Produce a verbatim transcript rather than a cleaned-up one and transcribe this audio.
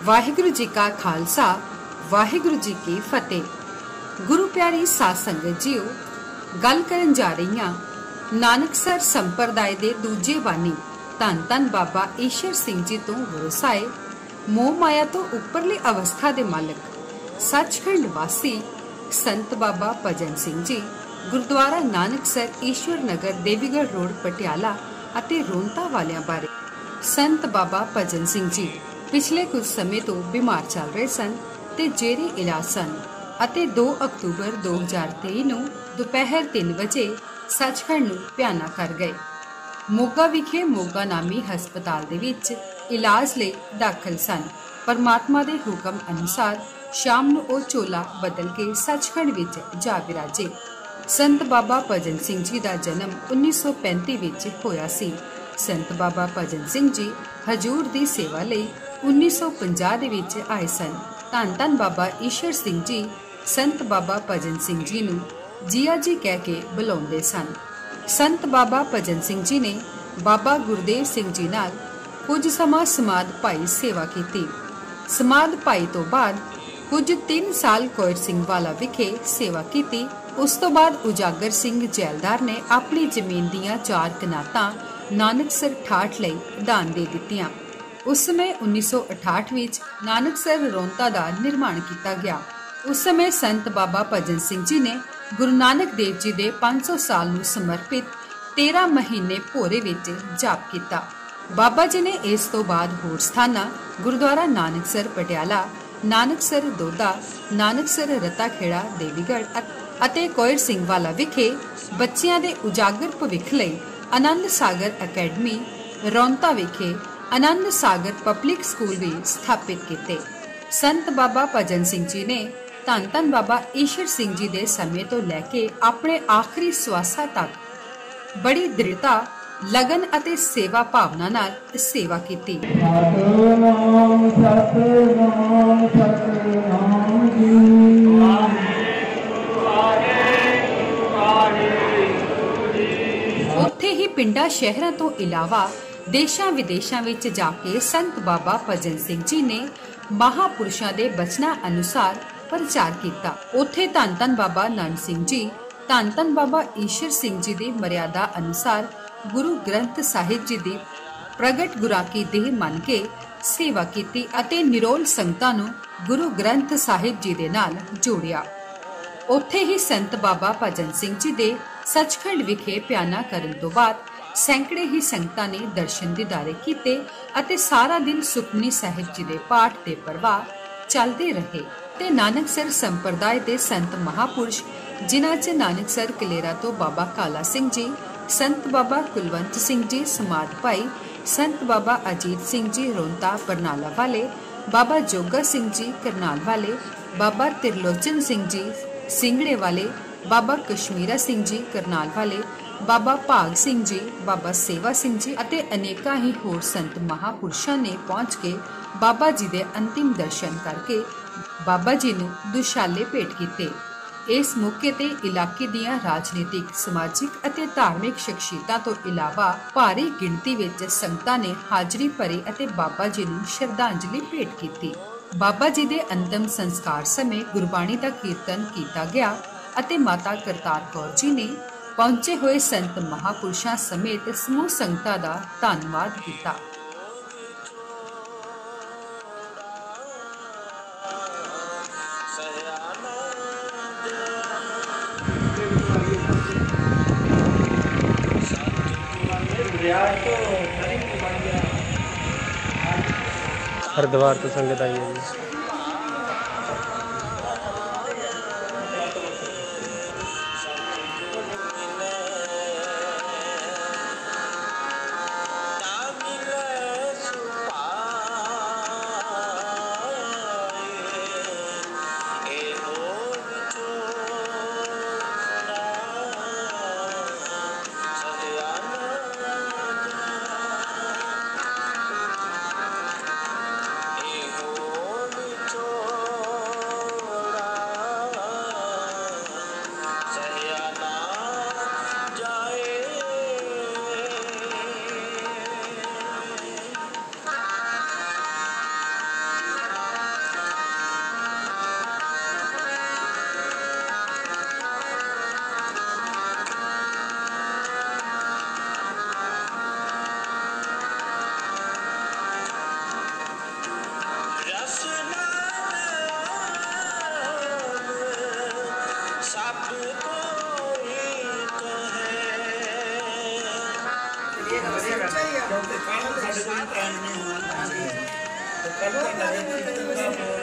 वाहिगुरु जी का खालसा, वाहिगुरु जी की फतेह। गुरु प्यारी साध संगत जीओ, गल करन जा रही हां नानकसर संप्रदाय दे दूजे बानी धन धन बाबा ईश्वर सिंह जी तो वरसाए, मोह माया तो उपरली अवस्था दे मालिक सचखंड वासी संत बाबा भजन सिंह जी, गुरुद्वारा नानकसर ईश्वर नगर देवीगढ़ रोड पटियाला अते रोंता वालियां बारे। संत बाबा भजन सिंह जी पिछले कुछ समय तो बीमार चल रहे सन ते जेरे इलाज सन अते दो अक्तूबर दो हज़ार तेई नूं दोपहर तीन बजे सचखंड नूं प्याना कर गए। मोगा विखे मोगा नामी हस्पताल दे विच इलाज लई दाखल सन। परमात्मा दे हुक्म अनुसार शाम नूं ओ चोला बदल के सचखंड विच जा विराजे। संत बाबा भजन सिंह जी दा जन्म उन्नीस सौ पैंती विच होया सी। संत बाबा भजन सिंह जी हजूर दी सेवा लई उन्नीस सौ पचास दे विच आए सन। धन धन बाबा ईश्वर सिंह जी संत बाबा भजन सिंह जी नूं जिया जी कह के बुलाउंदे सन। संत बाबा भजन सिंह जी ने बाबा गुरदेव सिंह जी नाल कुछ समा समाध भाई सेवा की। समाध भाई तो बाद कुछ तीन साल कोयर सिंह वाला विखे सेवा की। उस तो बाद उजागर सिंह जैलदार ने अपनी जमीन दियां चार कनातां नानकसर ठाठ लई दान दे दित्तियां। उस समय उन्नीस सौ अठाठ विच नानकसर रोंता दा निर्माण किया गया। उस समय संत बाबा भजन सिंह जी ने गुरु नानक देव जी दे पांच सौ साल नूं समर्पित तेरह महीने भोरे विच जाप किया। बाबा जी ने इस तो बाद होर स्थानां गुरुद्वारा नानकसर पटियाला, नानकसर दोदा, नानकसर रताखेड़ा देवीगढ़ ਅਤੇ ਕੋਇਰ ਸਿੰਘ ਵਾਲਾ ਵਿਖੇ ਬੱਚਿਆਂ ਦੇ ਉਜਾਗਰ ਭਵਿੱਖ ਲਈ ਆਨੰਦ ਸਾਗਰ ਅਕੈਡਮੀ, ਰੌਂਤਾ ਵਿਖੇ ਆਨੰਦ ਸਾਗਰ ਪਬਲਿਕ ਸਕੂਲ ਵੀ ਸਥਾਪਿਤ ਕੀਤੇ। ਸੰਤ ਬਾਬਾ ਭਜਨ ਸਿੰਘ ਜੀ ਨੇ ਧੰਨ ਧੰਨ ਬਾਬਾ ਈਸ਼ਰ ਸਿੰਘ ਜੀ ਦੇ ਸਮੇਂ ਤੋਂ ਲੈ ਕੇ ਆਪਣੇ ਆਖਰੀ ਸਵਾਸਾਂ ਤੱਕ ਬੜੀ ਦ੍ਰਿੜਤਾ, ਲਗਨ ਅਤੇ ਸੇਵਾ ਭਾਵਨਾ ਨਾਲ ਸੇਵਾ ਕੀਤੀ। ਸਤਿਨਾਮ ਸਤਿਨਾਮ ਸਤਿਨਾਮ ਜੀ। ਉੱਥੇ ਹੀ ਪਿੰਡਾਂ ਸ਼ਹਿਰਾਂ ਤੋਂ ਇਲਾਵਾ ਦੇਸ਼ਾਂ ਵਿਦੇਸ਼ਾਂ ਵਿੱਚ ਜਾ ਕੇ ਸੰਤ ਬਾਬਾ ਭਜਨ ਸਿੰਘ ਜੀ ਨੇ ਮਹਾਪੁਰਸ਼ਾਂ ਦੇ ਬਚਨਾਂ ਅਨੁਸਾਰ ਪ੍ਰਚਾਰ ਕੀਤਾ। ਉੱਥੇ ਧੰਨ ਧੰਨ ਬਾਬਾ ਨੰਦ ਸਿੰਘ ਜੀ, ਧੰਨ ਧੰਨ ਬਾਬਾ ਈਸ਼ਰ ਸਿੰਘ ਜੀ ਦੀ ਮਰਿਆਦਾ ਅਨੁਸਾਰ ਗੁਰੂ ਗ੍ਰੰਥ ਸਾਹਿਬ ਜੀ ਦੀ ਪ੍ਰਗਟ ਗੁਰਾਕੀ ਦੇਹ ਮੰਨ ਕੇ ਸੇਵਾ ਕੀਤੀ ਅਤੇ ਨਿਰੋਲ ਸੰਗਤਾਂ ਨੂੰ ਗੁਰੂ ਗ੍ਰੰਥ ਸਾਹਿਬ ਜੀ ਦੇ ਨਾਲ ਜੋੜਿਆ। ਉੱਥੇ ਹੀ ਸੰਤ ਬਾਬਾ ਭਜਨ ਸਿੰਘ ਜੀ ਦੇ ਸਚਖੰਡ ਵਿਖੇ ਪਿਆਨਾ ਕਰਨ ਤੋਂ ਬਾਅਦ ਸੈਂਕੜੇ ਹੀ ਸੰਗਤਾਂ ਨੇ ਦਰਸ਼ਨ ਦੀਦਾਰੇ ਕੀਤੇ ਅਤੇ ਸਾਰਾ ਦਿਨ ਸੁਖਮਨੀ ਸਾਹਿਬ ਜੀ ਦੇ ਪਾਠ ਦੇ ਪ੍ਰਵਾਹ ਚੱਲਦੇ ਰਹੇ ਤੇ ਨਾਨਕਸਰ ਸੰਪਰਦਾਇ ਦੇ ਸੰਤ ਮਹਾਪੁਰਸ਼ ਜਿਨ੍ਹਾਂ 'ਚ ਨਾਨਕਸਰ ਕਲੇਰਾ ਤੋਂ ਬਾਬਾ ਕਾਲਾ ਸਿੰਘ ਜੀ, ਸੰਤ ਬਾਬਾ ਕੁਲਵੰਤ ਸਿੰਘ ਜੀ ਸਮਾਧ ਭਾਈ, ਸੰਤ ਬਾਬਾ ਅਜੀਤ ਸਿੰਘ ਜੀ ਰੋਂਤਾ ਬਰਨਾਲਾ ਵਾਲੇ, ਬਾਬਾ ਜੋਗਾ ਸਿੰਘ ਜੀ ਕਰਨਾਲ ਵਾਲੇ, ਬਾਬਾ ਤਿਰਲੋਚਨ ਸਿੰਘ ਜੀ ਸਿੰਗੜੇ ਵਾਲੇ, बाबा कश्मीरा सिंह जी करनाल वाले, बाबा भाग सिंह जी, बाबा सेवा सिंह जी अते अनेका ही होर संत महापुरुषां ने पहुंच के बाबा जी दे अंतिम दर्शन करके बाबा जी नूं दुशाले भेट कीते। इस मौके ते इलाके दियां राजनीतिक, समाजिक अते धार्मिक शख्सियतां तो इलावा भारी गिणती विच संगतां ने हाजरी भरी अते बाबा जी नूं श्रद्धांजलि भेट कीती। बाबा जी दे अंतिम संस्कार समय गुरबाणी दा कीर्तन कीता गया ਅਤੇ ਮਾਤਾ ਕਰਤਾਰ ਕੌਰ ਜੀ ਨੇ ਪਹੁੰਚੇ ਹੋਏ ਸੰਤ ਮਹਾਪੁਰਸ਼ਾਂ ਸਮੇਤ ਸਮੂਹ ਸੰਗਤਾਂ ਦਾ ਧੰਨਵਾਦ ਕੀਤਾ। हरिद्वार तो संगत आई है जी। क्योंकि कल साढ़े कोई टाइम नहीं होना चाहिए तो कल का नगर कीर्तन का